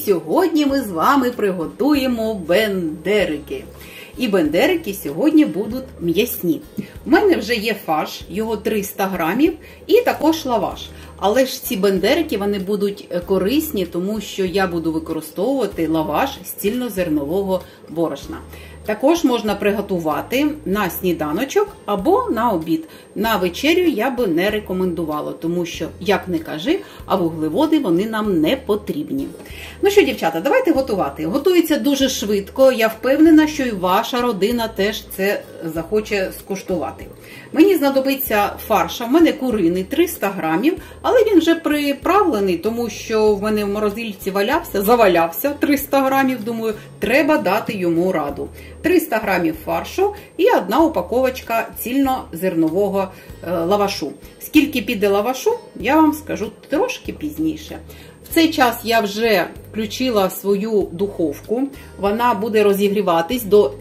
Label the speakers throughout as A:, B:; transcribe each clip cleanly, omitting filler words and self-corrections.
A: сьогодні ми з вами приготуємо бендерики. І бендерики сьогодні будуть м'ясні. У мене вже є фарш, його 300 грамів, і також лаваш. Але ж ці бендерики, вони будуть корисні, тому що я буду використовувати лаваш з цільнозернового борошна. Також можна приготувати на сніданочок або на обід. На вечерю я би не рекомендувала, тому що, як не кажи, а вуглеводи вони нам не потрібні. Ну що, дівчата, давайте готувати. Готується дуже швидко, я впевнена, що і ваша родина теж це захоче скуштувати. Мені знадобиться фарш, у мене куриний 300 грамів, але він вже приправлений, тому що в мене в морозильці завалявся 300 грамів, думаю, треба дати йому раду. 300 грамів фаршу і одна упаковочка цільнозернового лавашу. Скільки піде лавашу, я вам скажу трошки пізніше. В цей час я вже включила свою духовку, вона буде розігріватись до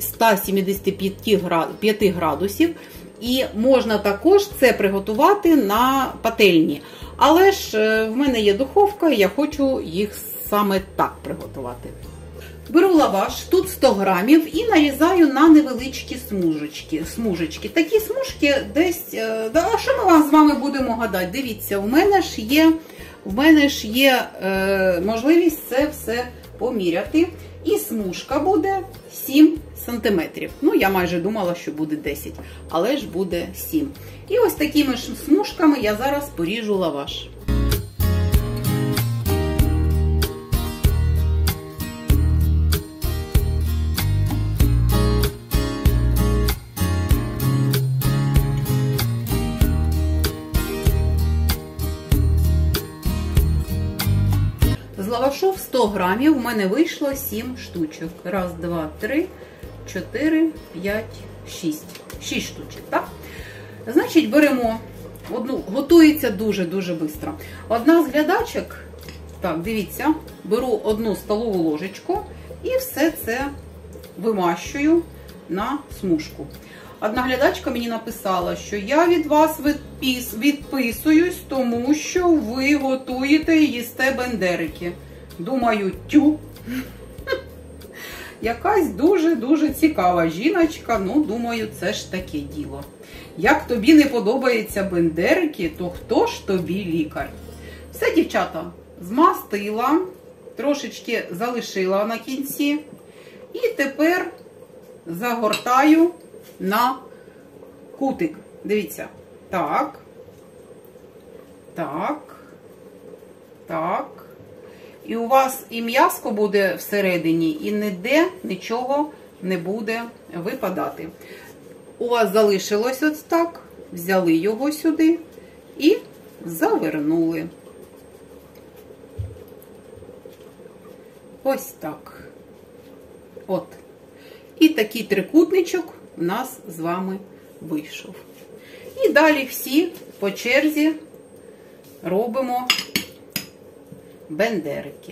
A: 175 градусів. І можна також це приготувати на пательні. Але ж в мене є духовка, і я хочу їх саме так приготувати. Беру лаваш, тут 100 грамів, і нарізаю на невеличкі смужечки. Такі смужки десь, а що ми з вами будемо гадати? Дивіться, в мене ж є можливість це все поміряти. І смужка буде 7 см. Ну, я майже думала, що буде 10, але ж буде 7. І ось такими ж смужками я зараз поріжу лаваш. З лавашу в 100 грамів у мене вийшло 7 штучок. Раз, два, три, 4, 5, 6. 6 штучок, так? Значить, беремо одну, готується дуже-дуже швидко. Одна з глядачок, так, дивіться, беру 1 столову ложечку і все це вимащую на смужку. Одна глядачка мені написала, що я від вас відписуюсь, тому що ви готуєте і їсте бендерики. Думаю, тю. Якась дуже-дуже цікава жіночка, ну, думаю, це ж таке діло. Як тобі не подобаються бендерики, то хто ж тобі лікар? Все, дівчата, змастила, трошечки залишила на кінці. І тепер загортаю на кутик. Дивіться. Так. Так. Так. І у вас і м'яско буде всередині, і ніде нічого не буде випадати. У вас залишилось ось так. Взяли його сюди і завернули. Ось так. От. І такий трикутничок у нас з вами вийшов. І далі всі по черзі робимо бендерики.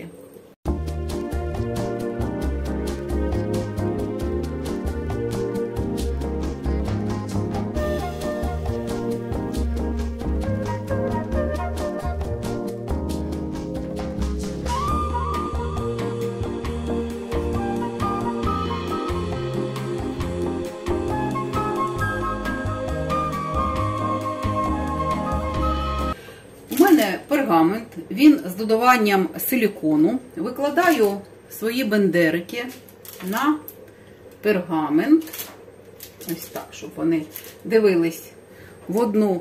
A: Пергамент, він з додаванням силікону. Викладаю свої бендерики на пергамент. Ось так, щоб вони дивились в одну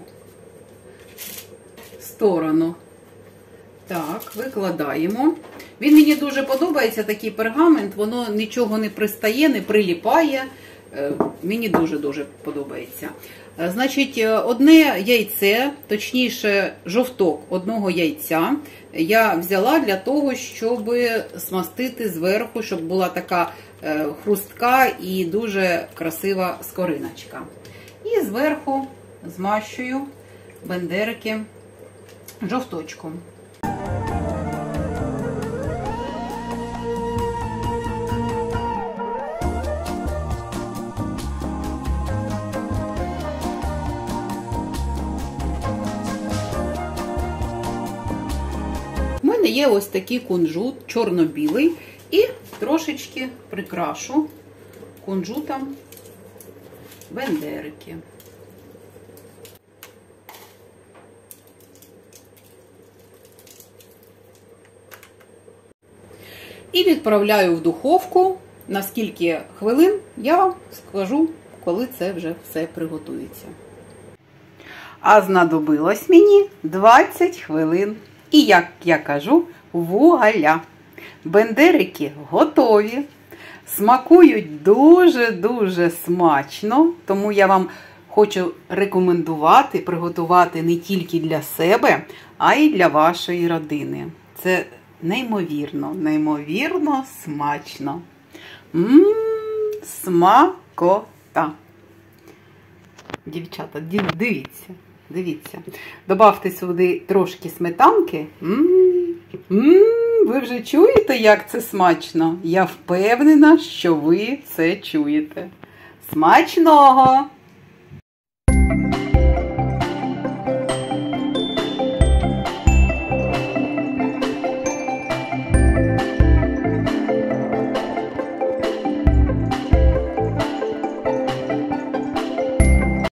A: сторону. Так, викладаємо. Він мені дуже подобається, такий пергамент, воно нічого не пристає, не приліпає. Мені дуже-дуже подобається. Значить, одне яйце, точніше жовток одного яйця я взяла для того, щоб смастити зверху, щоб була така хрустка і дуже красива скориночка. І зверху змащую бендерики жовточком. мене є ось такий кунжут чорно-білий. І трошечки прикрашу кунжутом бендерики. І відправляю в духовку. На скільки хвилин, я вам скажу, коли це вже все приготується. А знадобилось мені 20 хвилин. І, як я кажу, вуаля! Бендерики готові. Смакують дуже-дуже смачно. Тому я вам хочу рекомендувати приготувати не тільки для себе, а й для вашої родини. Це неймовірно смачно. Смакота. Дівчата, дивіться. Добавте сюди трошки сметанки. Ви вже чуєте, як це смачно? Я впевнена, що ви це чуєте. Смачного!